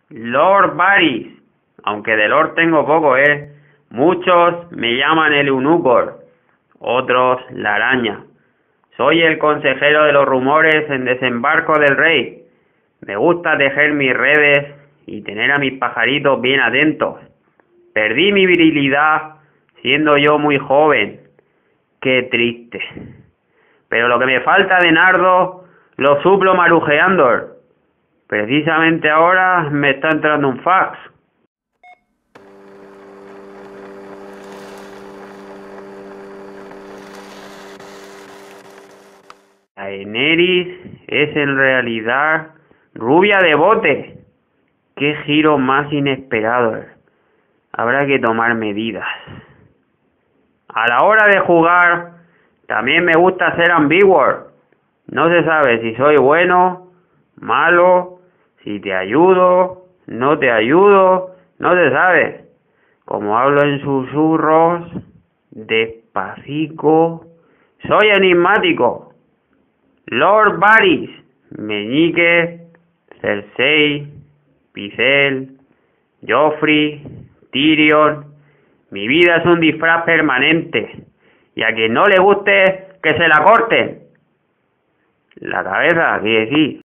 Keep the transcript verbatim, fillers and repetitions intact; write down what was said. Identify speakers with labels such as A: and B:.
A: Lord Varys, aunque de Lord tengo poco, ¿eh? Muchos me llaman el eunuco, otros la araña. Soy el consejero de los rumores en Desembarco del Rey. Me gusta tejer mis redes y tener a mis pajaritos bien atentos. Perdí mi virilidad siendo yo muy joven. Qué triste. Pero lo que me falta de nardo lo suplo marujeando. Precisamente ahora me está entrando un fax. Daenerys es en realidad rubia de bote. Qué giro más inesperado. Habrá que tomar medidas. A la hora de jugar, también me gusta ser ambiguo. No se sabe si soy bueno, malo, si te ayudo, no te ayudo, no se sabe. Como hablo en susurros, despacito, soy enigmático. Lord Varys, Meñique, Cersei, Pycelle, Joffrey, Tyrion. Mi vida es un disfraz permanente, y a quien no le guste, que se la corten. La cabeza, ¿qué decir?